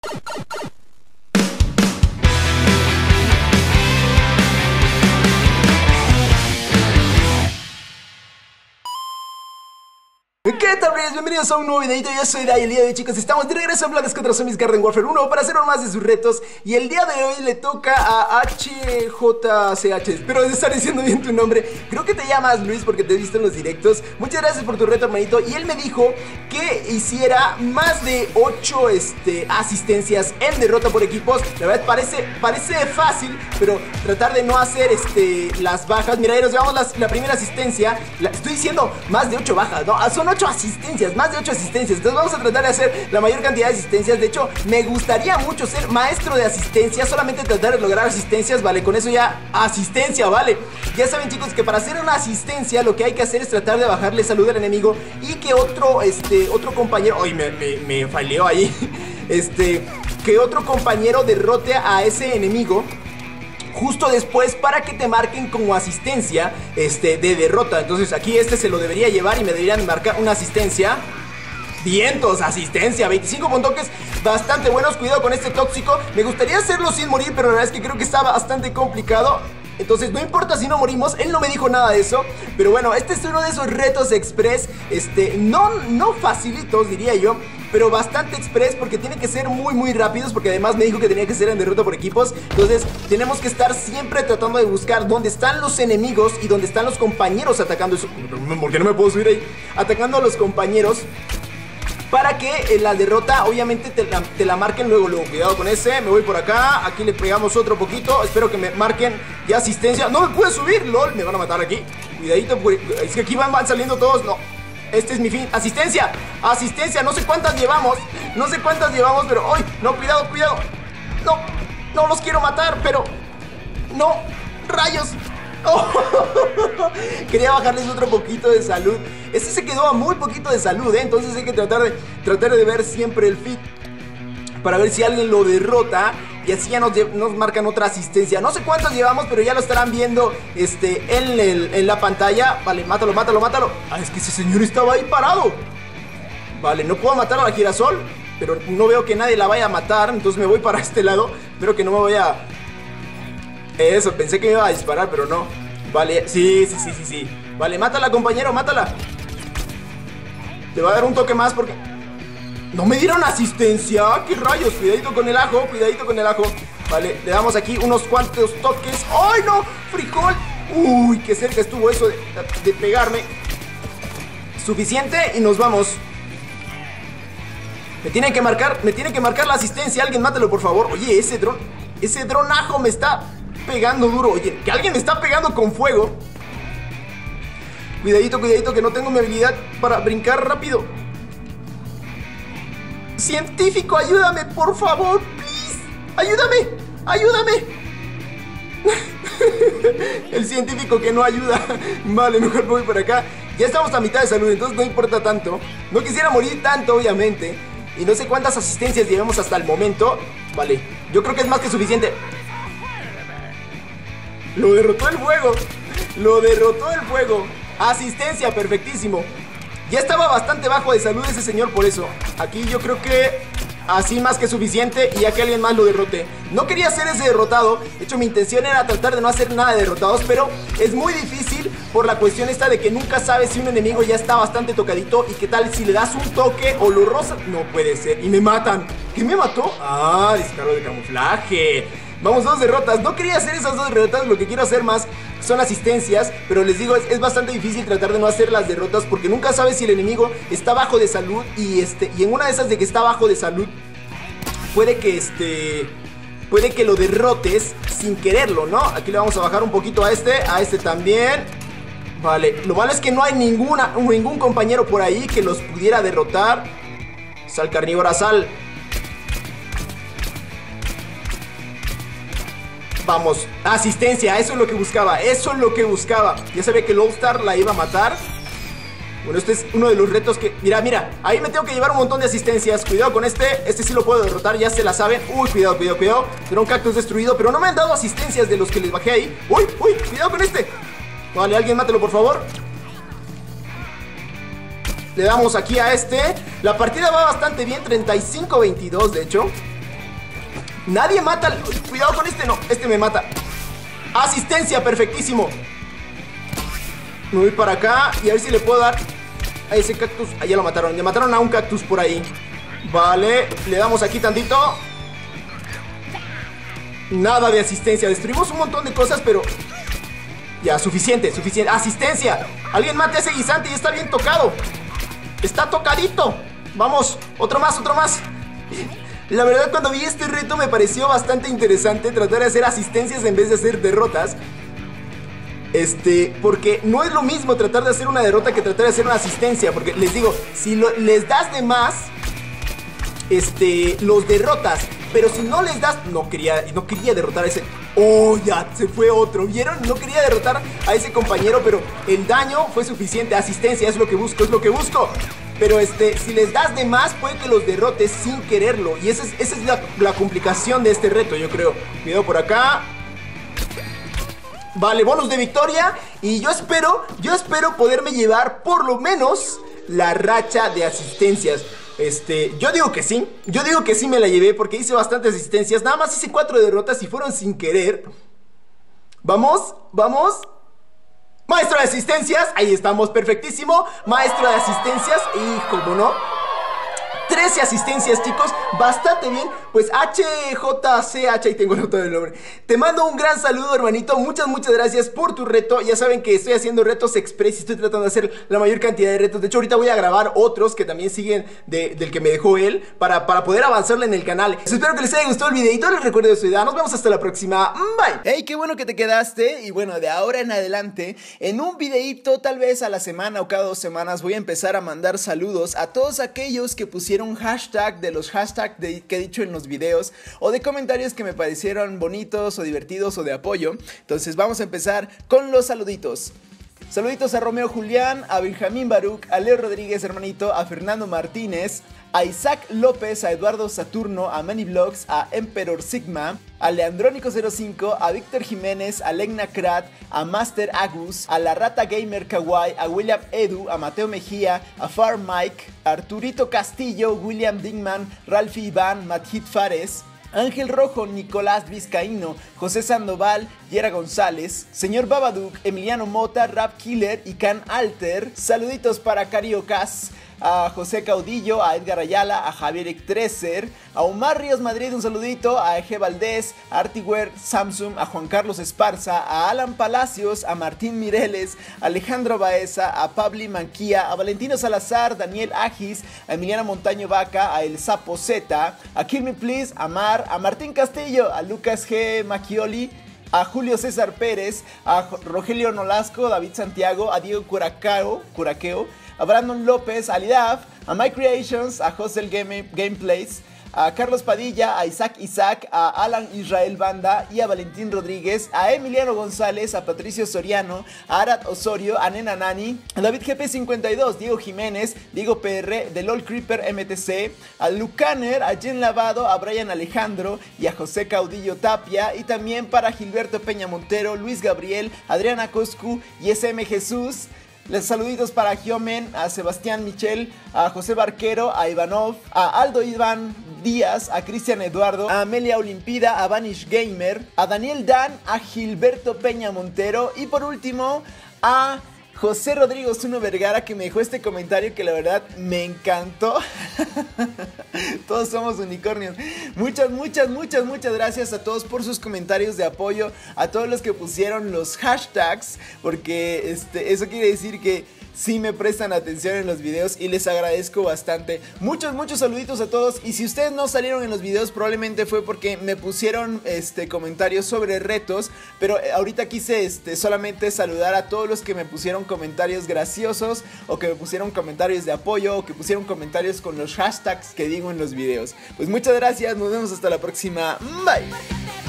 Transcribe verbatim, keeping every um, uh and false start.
¿Qué tal, amigos? Bienvenidos a un nuevo videito. Yo soy Dai. El día de hoy, chicos, estamos de regreso en Plagas contra Zombies Garden Warfare uno para hacer uno más de sus retos. Y el día de hoy le toca a H J C H. Espero estar diciendo bien tu nombre. Creo que te llamas Luis porque te he visto en los directos. Muchas gracias por tu reto, hermanito. Y él me dijo que hiciera más de ocho este, asistencias en derrota por equipos. La verdad parece, parece fácil, pero tratar de no hacer este, las bajas. Mira, ahí nos llevamos las, la primera asistencia. La, estoy diciendo más de ocho bajas, ¿no? Son ocho asistencias, más de ocho asistencias. Entonces vamos a tratar de hacer la mayor cantidad de asistencias. De hecho, me gustaría mucho ser maestro de asistencias. Solamente tratar de lograr asistencias, vale, con eso ya asistencia, vale. Ya saben, chicos, que para hacer una asistencia lo que hay que hacer es tratar de bajarle salud al enemigo y que otro, este, otro compañero... Ay, me, me, me faileó ahí. Este, que otro compañero derrote a ese enemigo justo después para que te marquen como asistencia este, de derrota. Entonces aquí este se lo debería llevar y me deberían marcar una asistencia. Vientos, asistencia, veinticinco puntoques bastante buenos. Cuidado con este tóxico. Me gustaría hacerlo sin morir, pero la verdad es que creo que está bastante complicado. Entonces no importa si no morimos, él no me dijo nada de eso. Pero bueno, este es uno de esos retos express, este, no, no facilitos diría yo, pero bastante express porque tiene que ser muy muy rápidos. Porque además me dijo que tenía que ser en derrota por equipos. Entonces tenemos que estar siempre tratando de buscar dónde están los enemigos y dónde están los compañeros atacando eso. ¿Por qué no me puedo subir ahí? Atacando a los compañeros, para que en la derrota obviamente te la, te la marquen luego, luego. Cuidado con ese, me voy por acá. Aquí le pegamos otro poquito. Espero que me marquen ya asistencia. No me puedo subir, lol, me van a matar aquí. Cuidadito, es que aquí van, van saliendo todos. No, este es mi fin, asistencia. Asistencia, no sé cuántas llevamos. No sé cuántas llevamos, pero ¡ay! No, cuidado, cuidado. No, no los quiero matar, pero no, rayos. Oh, quería bajarles otro poquito de salud. Este se quedó a muy poquito de salud, ¿eh? Entonces hay que tratar de, tratar de ver siempre el feed para ver si alguien lo derrota. Y así ya nos, nos marcan otra asistencia. No sé cuántos llevamos, pero ya lo estarán viendo este, en, el, en la pantalla. Vale, mátalo, mátalo, mátalo. Ah, es que ese señor estaba ahí parado. Vale, no puedo matar a la girasol, pero no veo que nadie la vaya a matar. Entonces me voy para este lado. Espero que no me vaya... Eso, pensé que me iba a disparar, pero no. Vale, sí, sí, sí, sí, sí. Vale, mátala, compañero, mátala. Te va a dar un toque más porque... No me dieron asistencia. ¿Qué rayos? Cuidadito con el ajo, cuidadito con el ajo. Vale, le damos aquí unos cuantos toques. ¡Ay, no! ¡Frijol! Uy, qué cerca estuvo eso de, de pegarme. Suficiente y nos vamos. Me tienen que marcar, me tienen que marcar la asistencia. Alguien mátalo, por favor. Oye, ese dron, ese dronajo me está pegando duro. Oye, que alguien me está pegando con fuego. Cuidadito, cuidadito, que no tengo mi habilidad para brincar rápido. Científico, ayúdame, por favor, please. Ayúdame, ayúdame. El científico que no ayuda. Vale, mejor voy por acá. Ya estamos a mitad de salud, entonces no importa tanto. No quisiera morir tanto, obviamente. Y no sé cuántas asistencias llevamos hasta el momento. Vale, yo creo que es más que suficiente. Lo derrotó el fuego. Lo derrotó el fuego. Asistencia, perfectísimo. Ya estaba bastante bajo de salud ese señor, por eso. Aquí yo creo que así más que suficiente. Y ya que alguien más lo derrote. No quería hacer ese derrotado. De hecho mi intención era tratar de no hacer nada de derrotados, pero es muy difícil por la cuestión esta de que nunca sabes si un enemigo ya está bastante tocadito. Y qué tal si le das un toque o lo rozas. No puede ser, y me matan. ¿Qué me mató? Ah, disparo de camuflaje. Vamos, dos derrotas. No quería hacer esas dos derrotas. Lo que quiero hacer más son asistencias. Pero les digo, es, es bastante difícil tratar de no hacer las derrotas, porque nunca sabes si el enemigo está bajo de salud. Y este y en una de esas de que está bajo de salud, puede que este puede que lo derrotes sin quererlo, ¿no? Aquí le vamos a bajar un poquito a este. A este también. Vale, lo malo es que no hay ninguna, ningún compañero por ahí que los pudiera derrotar. Sal, carnívora, sal. Vamos, asistencia, eso es lo que buscaba. Eso es lo que buscaba. Ya sabía que el All Star la iba a matar. Bueno, este es uno de los retos que... Mira, mira, ahí me tengo que llevar un montón de asistencias. Cuidado con este, este sí lo puedo derrotar, ya se la saben. Uy, cuidado, cuidado, cuidado. Era un cactus destruido, pero no me han dado asistencias de los que les bajé ahí. Uy, uy, cuidado con este. Vale, alguien mátelo, por favor. Le damos aquí a este. La partida va bastante bien, treinta y cinco a veintidós, de hecho. Nadie mata al... Cuidado con este, no, este me mata. Asistencia, perfectísimo. Me voy para acá y a ver si le puedo dar a ese cactus. Ah, ya lo mataron, ya mataron a un cactus por ahí. Vale, le damos aquí tantito. Nada de asistencia, destruimos un montón de cosas, pero... Ya, suficiente, suficiente. Asistencia, alguien mate a ese guisante y está bien tocado. Está tocadito. Vamos, otro más, otro más. La verdad, cuando vi este reto me pareció bastante interesante tratar de hacer asistencias en vez de hacer derrotas. Este, porque no es lo mismo tratar de hacer una derrota que tratar de hacer una asistencia. Porque les digo, si lo, les das de más, este, los derrotas. Pero si no les das, no quería, no quería derrotar a ese. Oh, ya, se fue otro, ¿vieron? No quería derrotar a ese compañero, pero el daño fue suficiente. Asistencia, es lo que busco, es lo que busco. Pero este, si les das de más, puede que los derrotes sin quererlo. Y esa es, esa es la, la complicación de este reto, yo creo. Cuidado por acá. Vale, bonus de victoria. Y yo espero, yo espero poderme llevar por lo menos la racha de asistencias. Este, yo digo que sí. Yo digo que sí me la llevé porque hice bastantes asistencias. Nada más hice cuatro derrotas y fueron sin querer. Vamos, vamos. Maestro de asistencias, ahí estamos, perfectísimo. Maestro de asistencias, y como no, trece asistencias, chicos, bastante bien. Pues H J C H, ahí tengo el otro del nombre. Te mando un gran saludo, hermanito. Muchas, muchas gracias por tu reto. Ya saben que estoy haciendo retos express y estoy tratando de hacer la mayor cantidad de retos. De hecho, ahorita voy a grabar otros que también siguen de, del que me dejó él, para, para poder avanzarle en el canal. Espero que les haya gustado el videito. Les recuerdo de su edad. Nos vemos hasta la próxima. Bye. Hey, qué bueno que te quedaste. Y bueno, de ahora en adelante, en un videito tal vez a la semana o cada dos semanas, voy a empezar a mandar saludos a todos aquellos que pusieron hashtag de los hashtags de, que he dicho en los videos, o de comentarios que me parecieron bonitos o divertidos o de apoyo. Entonces vamos a empezar con los saluditos. Saluditos a Romeo Julián, a Benjamín Baruch, a Leo Rodríguez, hermanito, a Fernando Martínez, a Isaac López, a Eduardo Saturno, a Manny Vlogs, a Emperor Sigma, a Leandrónico cero cinco, a Víctor Jiménez, a Legna Krat, a Master Agus, a La Rata Gamer Kawaii, a William Edu, a Mateo Mejía, a Far Mike, a Arturito Castillo, William Dingman, Ralphie Iván, Mathit Fares, Ángel Rojo, Nicolás Vizcaíno, José Sandoval, Yera González, Señor Babadook, Emiliano Mota, Rap Killer y Can Alter. Saluditos para Cariocas, a José Caudillo, a Edgar Ayala, a Javier Treser, a Omar Ríos Madrid, un saludito, a Eje Valdés, a Artiware Samsung, a Juan Carlos Esparza, a Alan Palacios, a Martín Mireles, a Alejandro Baeza, a Pabli Manquía, a Valentino Salazar, Daniel Agis, a Emiliana Montaño Vaca, a El Sapo Z, a Kill Me Please, a Mar, a Martín Castillo, a Lucas G. Macchioli, a Julio César Pérez, a Rogelio Nolasco, David Santiago, a Diego Curacao, Curaqueo, a Brandon López, a Lidaf, a My Creations, a Hostel Game, Gameplays, a Carlos Padilla, a Isaac Isaac, a Alan Israel Banda y a Valentín Rodríguez, a Emiliano González, a Patricio Soriano, a Arad Osorio, a Nena Nani, a David G P cincuenta y dos, Diego Jiménez, Diego P R, The LOL Creeper M T C, a Lucaner, a Jen Lavado, a Brian Alejandro y a José Caudillo Tapia, y también para Gilberto Peña Montero, Luis Gabriel, Adriana Coscu y S M Jesús. Les saluditos para Giomen, a Sebastián Michel, a José Barquero, a Ivanov, a Aldo Iván Díaz, a Cristian Eduardo, a Amelia Olimpida, a Vanish Gamer, a Daniel Dan, a Gilberto Peña Montero y por último a José Rodrigo Zuno Vergara, que me dejó este comentario que la verdad me encantó. Todos somos unicornios. Muchas, muchas, muchas, muchas gracias a todos por sus comentarios de apoyo, a todos los que pusieron los hashtags, porque este, eso quiere decir que sí me prestan atención en los videos y les agradezco bastante. Muchos, muchos saluditos a todos. Y si ustedes no salieron en los videos, probablemente fue porque me pusieron este, comentarios sobre retos. Pero ahorita quise este, solamente saludar a todos los que me pusieron comentarios graciosos, o que me pusieron comentarios de apoyo, o que pusieron comentarios con los hashtags que digo en los videos. Pues muchas gracias, nos vemos hasta la próxima. Bye.